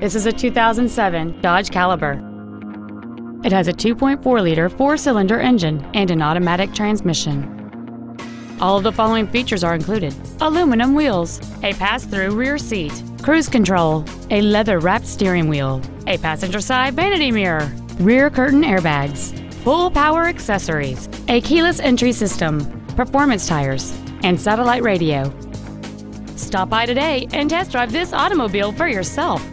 This is a 2007 Dodge Caliber. It has a 2.4-liter four-cylinder engine and an automatic transmission. All of the following features are included: aluminum wheels, a pass-through rear seat, cruise control, a leather-wrapped steering wheel, a passenger side vanity mirror, rear curtain airbags, full power accessories, a keyless entry system, performance tires, and satellite radio. Stop by today and test drive this automobile for yourself.